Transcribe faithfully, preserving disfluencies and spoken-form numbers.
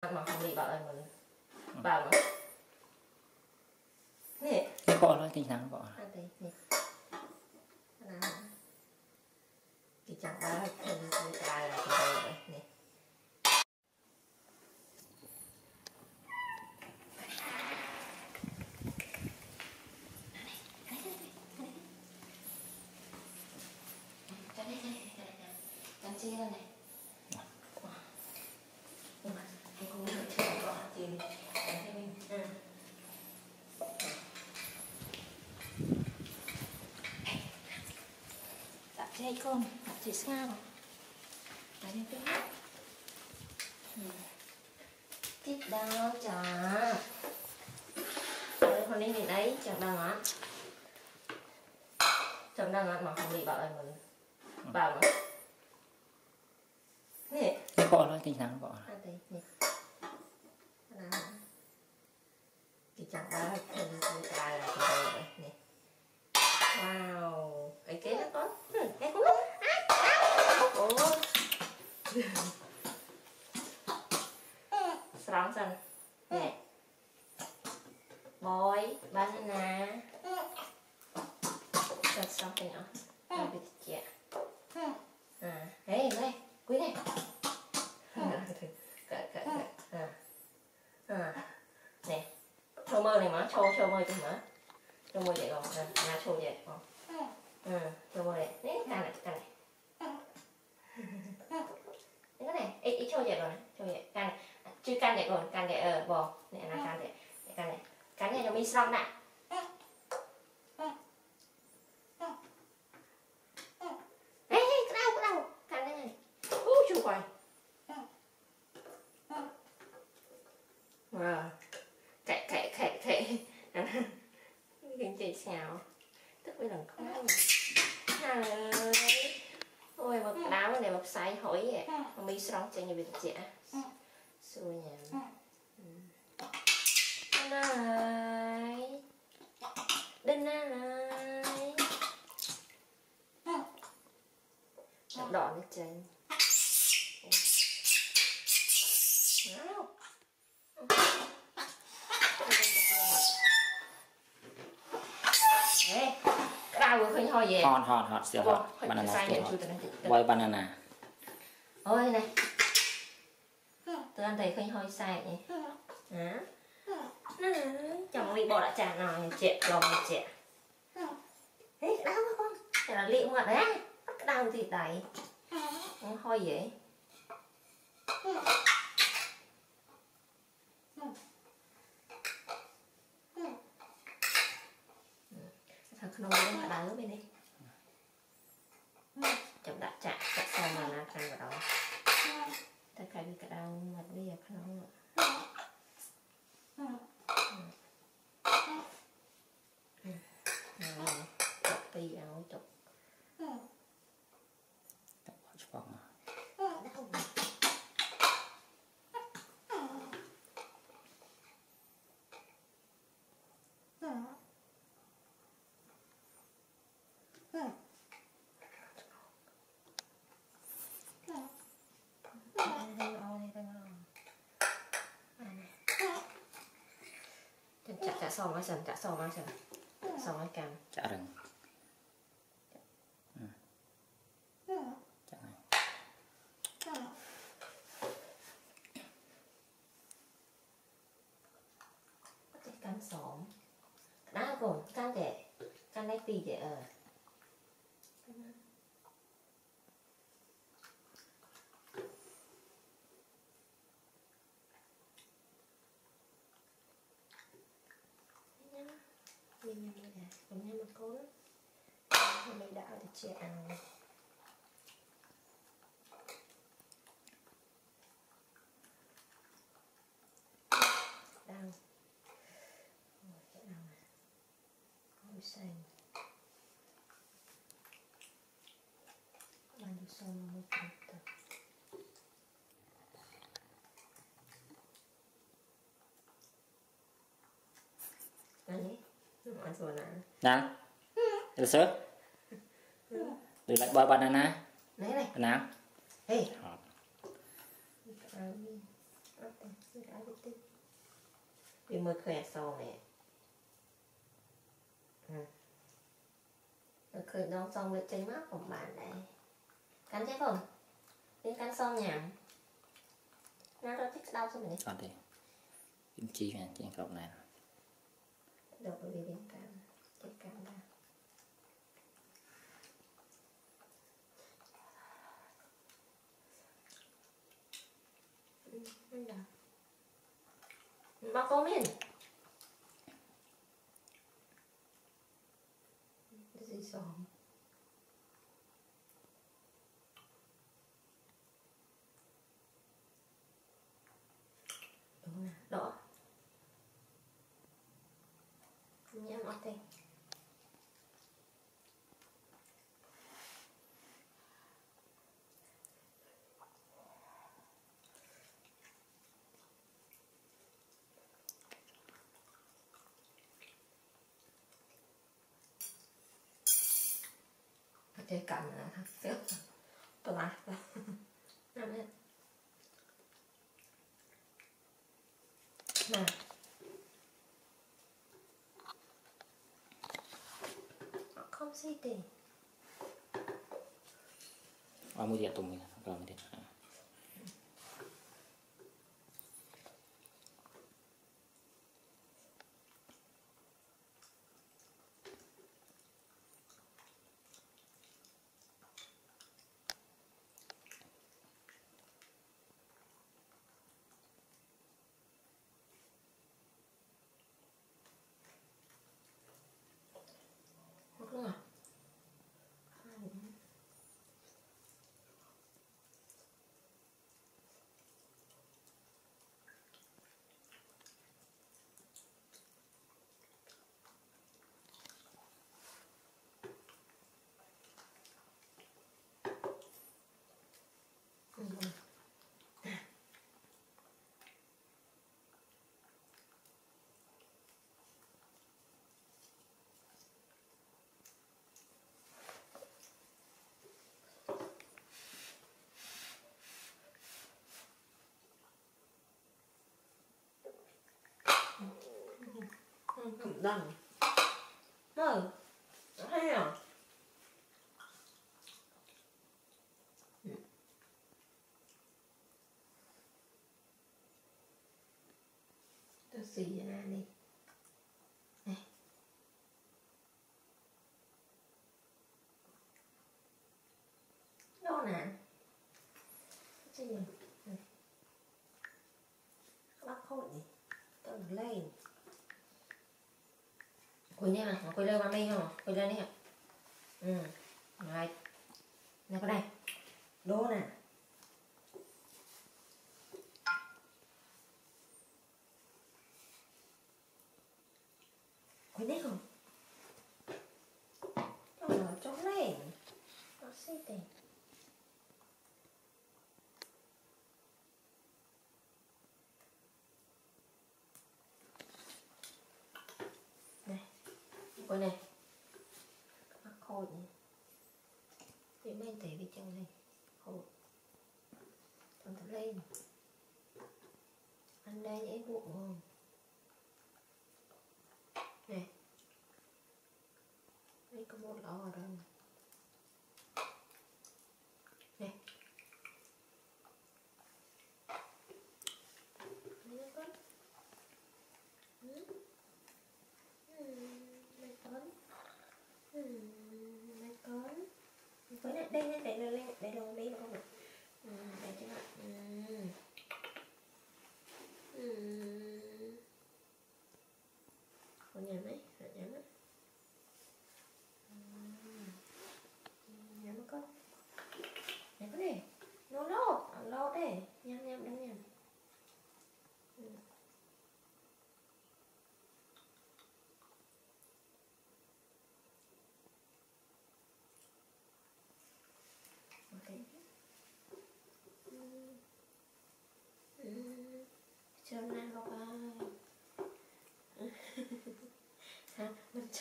ngắt mà không đi bảo ơi mình bảo mà nè cái bỏ nó tình sáng bỏ đây nè thì chẳng ba thân người ta là cái đây nè Cắn chia ra này. Nhưng mà anh không được chưa bỏ thì cắn cho mình. Ừ. Đặt cho con, đặt thì sao? Đặt cho cái hết. Tiếp đó chả. Rồi con đi nhìn ấy chẳng đang ngán. Chẳng đang ngán mà không đi bảo ơi mình bảo mà nè cái bỏ nó tình sáng bỏ đây nè thì chẳng ba thân người ta là cái đây nè wow cái kế nó có cái cũng ủa sẵn sẵn nè boy banana that's something else a bit yeah à hey đây quý này cậy cậy cậy à à nè châu mơ này má châu châu mơ chứ má châu mơ vậy không nhà châu vậy không ừ châu mơ này nè can này can này cái này ít ít châu vậy rồi châu vậy can này chưa can vậy rồi can vậy ờ bò nè là can vậy can này can này cho mình xong nè wow cậy cậy cậy cậy cái chị xào tức với lần khó mà trời ơi ôi bậc đá này bậc sai hỏi vậy mà mi xong chạy như việc chị xui nhà này đinh này đỏ lên trên đau rồi khơi ho về hot hot hot still hot banana still hot boy banana ôi này từ anh thầy khơi hơi sai nhỉ hả chồng bị bỏ lại trà nào chẹt lòng chẹt đấy đau quá con này là liệu ngọt đấy bắt đau thì đẩy hơi vậy thằng không có đá ở bên đây chồng đã chạm chặt xong mà nó ăn vào đó ta cái bị cả đau mặt bây giờ không rồi chọc tì áo chọc chọc chọc mà đau chặt chặt xong á sần chặt xong á sần xong á cam chả rừng chả này cái cam xóm đá còn cam để cam lấy pì để ở mình nhầm đây nè, mình nhầm một cố đó mình đã được chia ăn đau ôi cái đau này ôi xanh bao nhiêu xong một tập đấy ăn rồi nè nè được chưa được lại boy banana đấy này nào hey hot vì mới khỏe sau này ừ. Khởi đong xong được trên mắt của bạn này cắn chết không? Đến cắn xong nhảm nó rất thích đau cho mình còn thì kim chi nè trên cọng này được bởi vì đến cắn chết cắn ra bác có miền gì xóm đúng nè đỏ nhé ngọt thế cái cạnh là thật phết tôi lại nằm lên nè không xí tiền ở mua gì tùng mình rồi mình đi đúng à đằng ờ hay à tôi xì ra đi này đâu nè cái gì này bác khôi này tôi lên quỳ nha quỳ lên vào đây không quỳ lên đi ừ rồi này cái này đố nè quỳ đi không ờ cho lên nó xí tiền này quỳ này bác khôi này thì bên thể bên trong này khôi thằng thật lên ăn đây nhảy bụng không này đây có một lọ ở đâu này mấy con ừ. Ừ. mấy con ừ. mấy con với lại đây đây đây đây đây đâu đây đâu được ừ. đây chứ ạ ừ. Ừ. con nhà mấy nhà mấy nhắm con nhắm cái này nó lót lót đấy nhắm nhắm đừng nhắm ừ. ok ừ. Ừ. Cho nên bọc ai ha mình